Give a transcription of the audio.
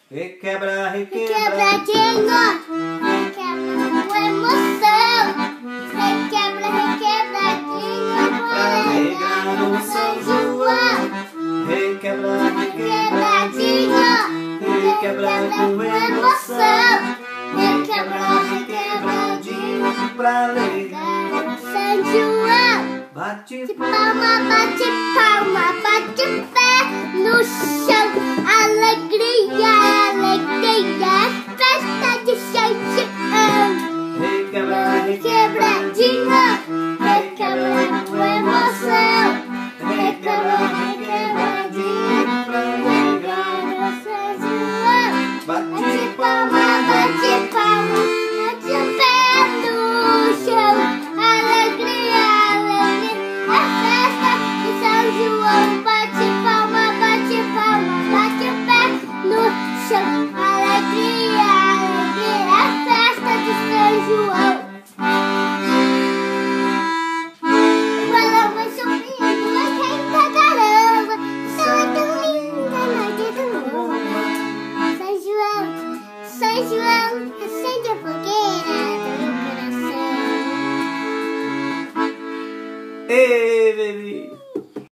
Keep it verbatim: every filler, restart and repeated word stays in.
Requebra, requebradinho, requebra com emoção. Requebra, requebradinho, pra alegrar no São João. Requebra, requebradinho, requebra com emoção. Requebra, requebradinho, pra alegrar no São João. Bate palma, bate palma, bate pé no chão. Alegria, alegria, festa de São João. Requebra, Requebradinho, requebra com emoção. Requebra, requebradinho, pra alegrar no São João. Bate palma, bate palma, bate pé no chão. Alegria, alegria, é festa de São João. Bate palma, bate palma, bate pé no chão. Alegria, alegria, é festa de São João. O balão vai subindo, vai caindo pra caramba. São é tão linda, noite do mundo. São João, São João, acende a fogueira do meu coração. Ei!